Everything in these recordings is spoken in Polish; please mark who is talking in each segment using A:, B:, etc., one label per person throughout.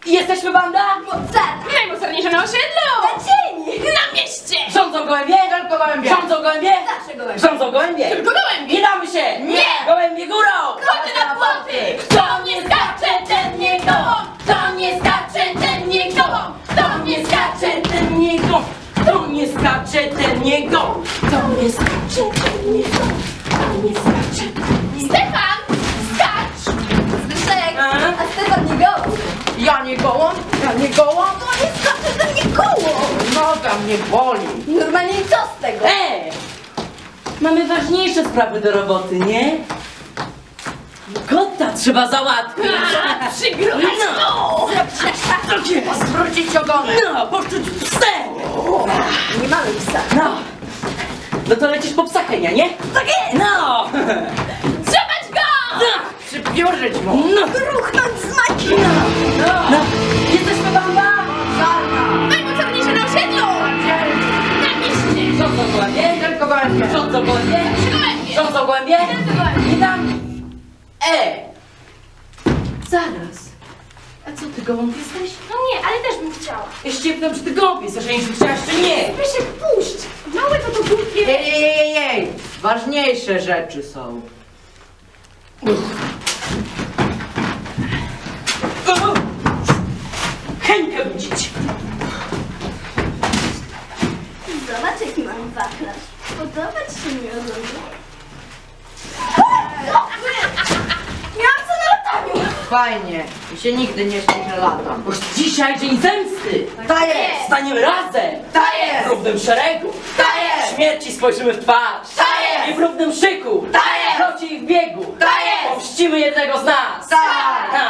A: Jesteśmy banda?
B: Mocarna!
C: Najmocarniejsza na osiedlu!
B: Na ziemi!
C: Na mieście!
A: Rządzą gołębie?
B: Tylko gołębie!
A: Rządzą gołębie?
B: Zawsze gołębie!
A: Rządzą gołębie?
C: Tylko gołębie!
A: Nie damy się!
C: Nie!
A: Gołębie górą!
C: Chodź na płoty! Kto nie skacze, ten nie gołą! Kto nie skacze, ten nie gołą! Kto nie skacze,
A: Ten nie go! Kto nie skacze, ten nie go! Kto nie skacze, ten nie go! Kto nie skacze, ten nie go!
C: Stefan! Skacz!
B: Zbyszek!
A: A?
B: A Stefan nie gołąb!
A: Ja nie gołąb? Ja nie gołąb?
B: To jest zawsze ten nie gołąb!
A: Noga mnie boli!
B: Normalnie co z tego?
A: Mamy ważniejsze sprawy do roboty, nie? Kota trzeba załatwić!
C: Przygruchać
A: No! Co cię?
B: Zwrócić ogonek!
A: No, poczuć psem!
B: Nie mamy psa!
A: No! No to lecisz po psa, Henia, nie?
B: Tak jest!
A: No!
C: Trzymać go!
A: No! Przypiorzyć mu! No!
B: Ruchnąć z maki!
A: No! Jesteśmy banda?
B: Czarna!
C: Najmocarniejsza na osiedlu! Na mieście!
A: Rządzą gołębie?
B: Tylko gołębie!
A: Rządzą gołębie?
C: Gołębie!
A: Rządzą gołębie?
C: Tylko gołębie!
A: I tam... Zaraz! A co, ty gołąb jesteś?
C: No nie, ale też bym chciała.
A: Ja ściepnę, czy ty gołąb jesteś, a jeśli chciałaś, czy nie?
C: Zbyszek, puść! Małe to głupie.
D: Jej! Ważniejsze rzeczy są.
A: Henkę budzić!
B: Zobacz jaki mam wachlarz. Podoba ci się miodowy? Miałam co na lataniu!
D: Fajnie. I się nigdy nie śni, że lata.
A: Bo dzisiaj dzień zemsty!
D: Ta jest!
A: Staniemy razem!
D: Ta
A: W
D: jest!
A: równym szeregu!
D: Ta jest!
A: Śmierci spojrzymy w twarz!
D: Ta jest!
A: I w równym szyku!
D: Ta jest!
A: Kroci w biegu!
D: Ta jest!
A: Pomścimy jednego z nas!
D: Tak!
A: Ha!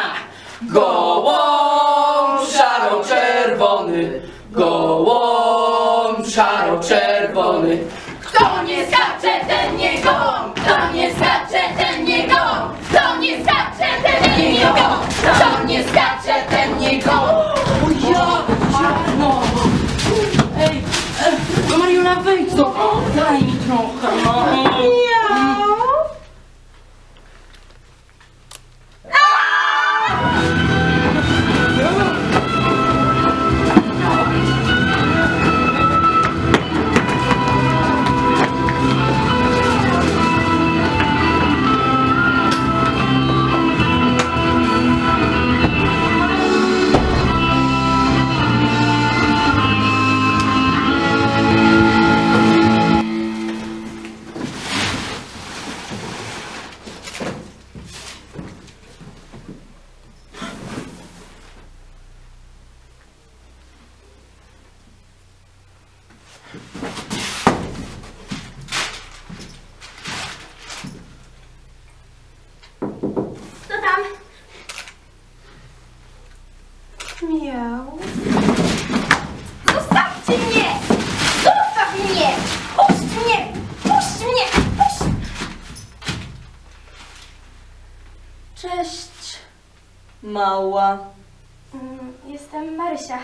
A: Gołąb szaro-czerwony! Gołąb szaro-czerwony!
C: Kto nie skacze, ten nie gołąb! Kto nie skacze, ten nie gołąb! Kto nie skacze, ten nie gołąb! Kto nie skacze, ten nie gołąb!
A: O ja! No! Ej! No Mariona, wejdź to! Daj mi trochę! No.
B: Co tam? Miał. Zostawcie mnie! Zostaw mnie! Puść mnie! Puść mnie! Puść! Cześć.
A: Mała.
B: Jestem Marysia.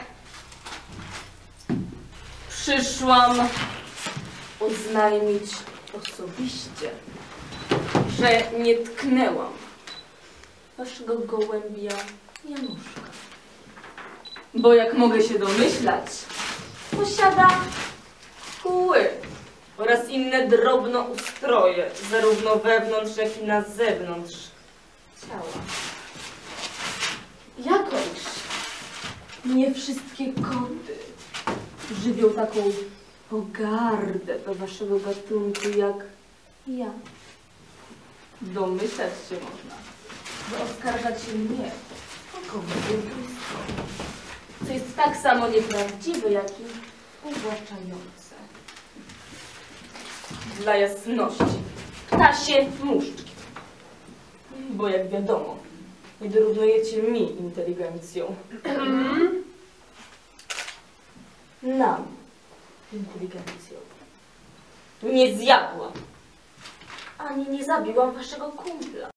E: Przyszłam oznajmić osobiście, że nie tknęłam waszego gołębia Januszka. Bo jak mogę się domyślać, posiada kły oraz inne drobnoustroje, zarówno wewnątrz, jak i na zewnątrz ciała. Jakoś nie wszystkie koty żywią taką pogardę do waszego gatunku jak ja. Domyślać się można, że oskarżacie mnie o kobietystwo, co jest tak samo nieprawdziwe, jak i uwłaczające. Dla jasności, ptasie muszczki, bo jak wiadomo, nie dorównujecie mi inteligencją. Nam inteligencją. Nie zjadłam, ani nie zabiłam waszego kumpla.